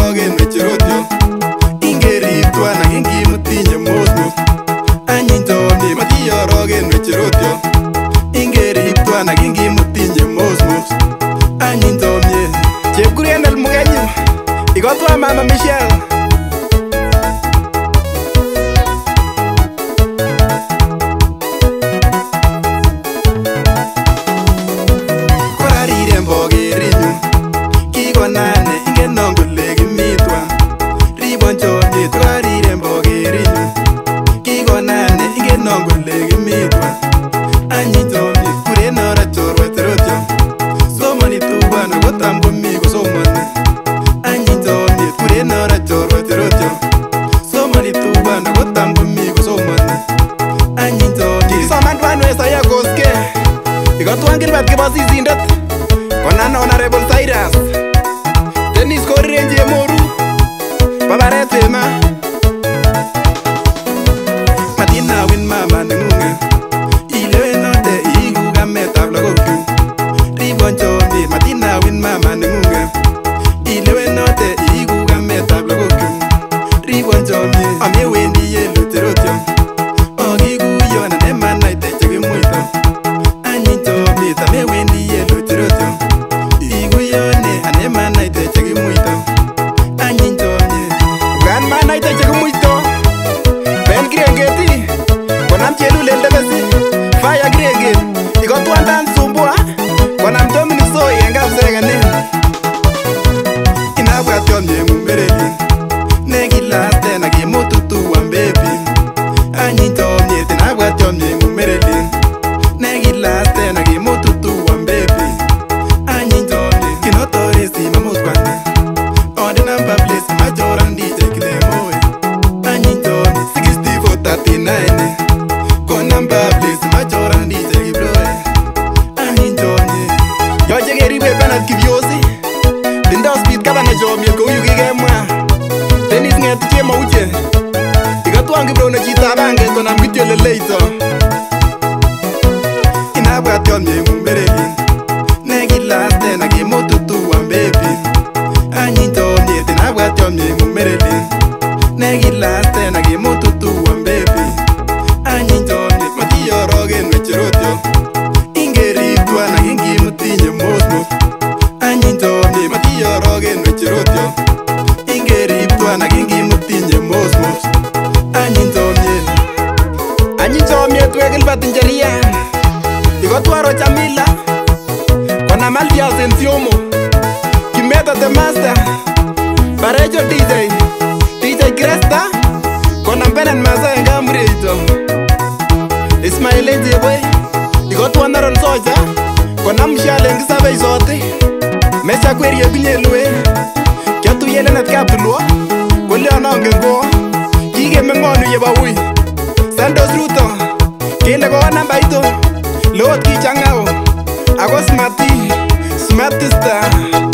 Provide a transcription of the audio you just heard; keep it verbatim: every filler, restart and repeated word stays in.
orogen wecherotyo ingerib twana kingimutinye mosmos anyiny chomyet matiyorogen wecherotyo ingerib twana kingimutinye mosmos anyiny chomyet chepkuren elmugenyu ikotwa mama Michelle korariren bokerinyu kikonane ingenon kole kimitwa ribon chomyet korariren bokerinyu kikonane ingenon kole kimitwa anyiny chomyet kuren ora chorweterotyo somoni tubwana kotam komi kosomoni anyiny chomyet kuren ora chorweterotyo somoni tubwana kotam komi kosomoni anyiny chomyet kisoman twanwesaya koske ikotwan Gilbert kibo sisindet konan Honorable Cyrus Dennis koriren chemoru babaret wema matinawin mama neng'ung'e ilewenote iiku kametab lagokchu ribon chomyet matinawin mama neng'ung'e ilewenote iiku kametab lagokchu ribon chomyet amewendi yeluterotyo akikuyon anemanaite chekimuito anyiny chomyet amewendi yeluterotyo ikuyone anemanaite chekimuito anyiny chomyet kan manaite chekimuito ben kirengeti konam chelulel tebesi faya kirenget ikotwan Dan Sumbua konam Dominic Soi en kapsekenen inabwat chomyeng'ung berelin nekilasten akimututuwan bebi anyiny chomyet inabwat chomyeng'ung berelin nekilasten akimututuwan bebi anyiny chomyet kinotoresi mamut kwane onde number place machoran D J Kilemoe anyiny chomyet sixty-four thirty-nine ko number place machoran D J Kiploe anyiny chomyet yoche keribwe Bernard Kibyosi tindo speed kabane chomyet kou yu kikemwa Dennis Ng'eti chemauche ikotwan Kiprono chitab anget konam kityo leleito inabwat chomyeng'ung berelin nekilasten akimututuwan bebi anyiny chomyet inabwat chomyeng'ung berelin nekilasten akimututuwan bebi anyiny chomyet matiyorogen wecherotyo ingerib twana kingimutinye mosmos anyiny chomyet matiyorogen wecherotyo ingerib twana kingimutinye mosmos anyiny chomyet anyiny chomyet we Gilbert Njerian ikotwa Rochamila konam Albias Ensiomo Kimeto the Master Parejo D J D J Cresta konam Benen Masa en Kamureito Ismail Ejeboy ikotwa Naron Soja konam Mshale Ngisabei Soti Mesha Kwerie Kunyelwe kiatuye Leonard Kaptulwo koleon angen ko kikemeng'onu yebawui Santos Ruto kele kowo nambaito lot kichang'ao ako Smarty Smartista